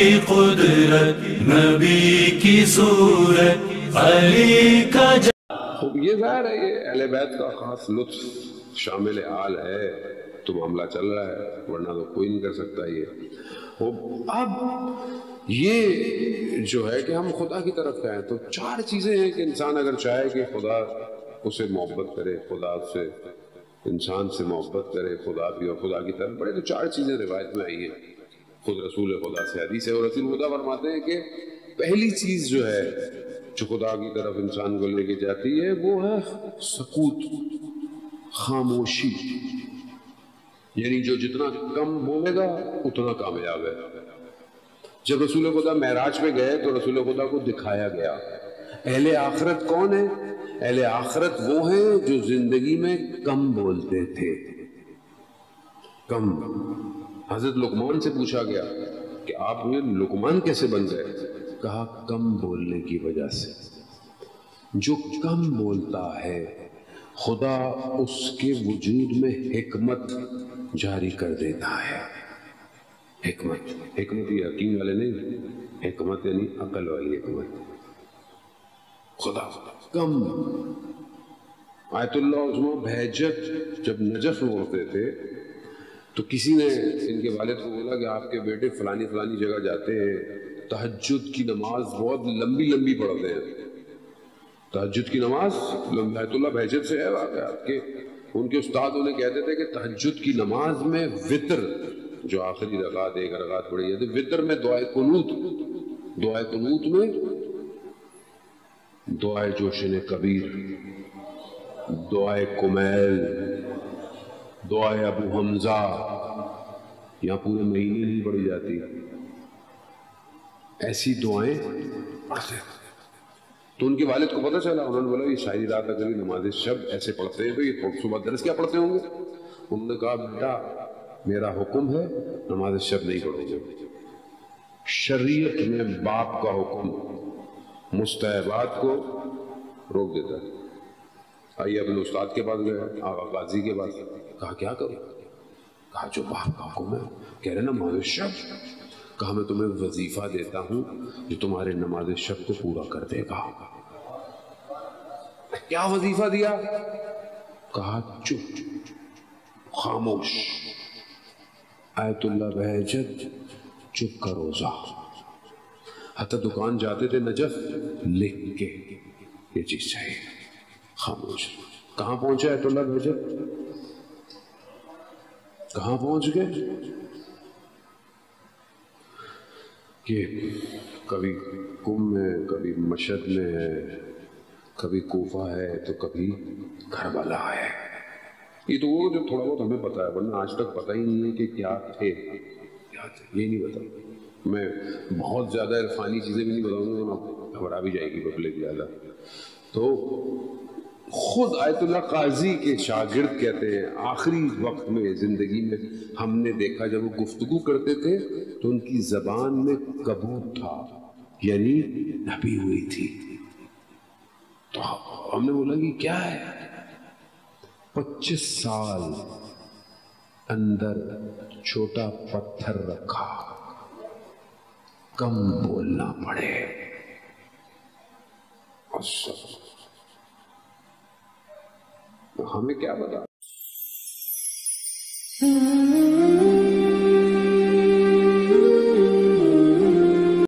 قدرت نبی کی صورت علی کا خوب یہ ظاہر ہے یہ اہل بیت کا خاص لطف شامل حال ہے تو معاملہ چل رہا ہے، ورنہ تو کوئی نہیں کر سکتا یہ۔ اب یہ جو ہے کہ ہم خدا کی طرف کہیں تو چار چیزیں ہیں کہ انسان اگر چاہے کہ خدا اسے محبت کرے، خدا سے انسان سے محبت کرے، خدا بھی اور خدا کی طرف بڑھے، تو چار چیزیں روایت میں آئی ہیں، خود رسول خدا سے حدیث ہے، اور رسول خدا فرماتے ہیں کہ پہلی چیز جو ہے جو خدا کی طرف انسان کو لے کے جاتی ہے وہ ہے سکوت، خاموشی، یعنی جو جتنا کم بولے گا اتنا کامیاب ہے۔ جب رسول خدا معراج پہ گئے تو رسول خدا کو دکھایا گیا۔ اہل آخرت کون ہے؟ اہل آخرت وہ ہیں جو زندگی میں کم بولتے تھے، کم۔ حضرت لقمان سے پوچھا گیا کہ آپ یہ لقمان کیسے بن گئے؟ کہا کم بولنے کی وجہ سے۔ جو کم بولتا ہے خدا اس کے وجود میں حکمت جاری کر دیتا ہے۔ حکمت یہ حکیم والے نہیں، حکمت یعنی عقل والی حکمت۔ خدا کم۔ آیت اللہ عظمہ بہجت جب نجف ہوتے تھے تو کسی نے ان کے والد کو بولا کہ آپ کے بیٹے فلانی فلانی جگہ جاتے ہیں، تہجد کی نماز بہت لمبی لمبی پڑھتے ہیں، تہجد کی نماز لمبی۔ آیت اللہ بہجت سے ہے واقعات کہ ان کے استاد انہیں کہتے تھے کہ تہجد کی نماز میں وطر جو آخری رکعت ایک رکعت پڑھی جاتی ہے، وطر میں دعائے قنوت میں دعائے جوشن کبیر، دعائے کمیل، دعائے ابو حمزہ، یہاں پورے مہینے نہیں پڑھی جاتی، ایسی دعائیں پڑھتے ہیں۔ تو ان کے والد کو پتہ چلا، انہوں نے بولا یہ ساری رات اگر یہ نماز شب ایسے پڑھتے ہیں تو یہ صبح درس کیا پڑھتے ہوں گے؟ انہوں نے کہا بیٹا میرا حکم ہے نماز شب نہیں پڑھو گے۔ شریعت میں باپ کا حکم مستحبات کو روک دیتا ہے۔ آئیے اپنے استاد کے پاس گئے، آقا قاضی کے پاس، کہا کیا کروں؟ کہا جو باپ کا حکم ہے، کہہ رہے نماز شب، کہا میں تمہیں وظیفہ دیتا ہوں جو تمہارے نماز شب کو پورا کر دے گا۔ کیا وظیفہ دیا؟ کہا چپ، خاموش، آیت اللہ بہجت، چپ کا روزہ۔ حتی دکان جاتے تھے نجف لکھ کے یہ چیز چاہیے، خاموش۔ کہاں پہنچے آیت اللہ بہجت؟ کہاں پہنچ گئے کہ کبھی قم میں، کبھی مشہد میں ہے، کبھی کوفہ ہے تو کبھی کربلا ہے۔ یہ تو وہ جو تھوڑا بہت ہمیں پتا ہے، ورنہ آج تک پتہ ہی نہیں ہے کہ کیا تھے، یہ نہیں پتا۔ میں بہت زیادہ عرفانی چیزیں بھی نہیں بتاؤں گا، گھبرا بھی جائے گی پبلک زیادہ۔ تو خود آیت اللہ قاضی کے شاگرد کہتے ہیں آخری وقت میں زندگی میں ہم نے دیکھا جب وہ گفتگو کرتے تھے تو ان کی زبان میں کبوت تھا، یعنی نبی ہوئی تھی۔ تو ہم نے بولا کہ کیا ہے؟ 25 سال اندر چھوٹا پتھر رکھا، کم بولنا پڑے۔ ہمیں کیا بتا